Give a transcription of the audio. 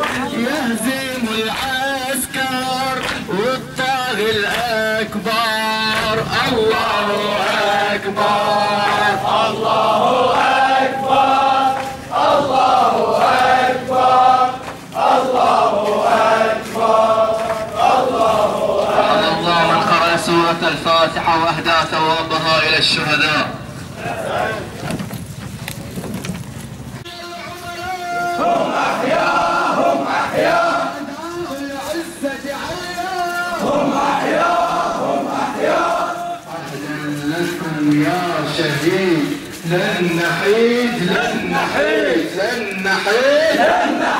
يهزم العسكر والطاغي الأكبر. الله أكبر الله أكبر الله أكبر الله أكبر الله أكبر. الله من قرأ سورة الفاتحة وأهدى ثوابها إلى الشهداء. هم أحياء هم أحياء العزة عليا هم أحياء هم أحياء. أهلا لكم يا شهيد لن نحيد لن نحيد لن نحيد لن نحيد.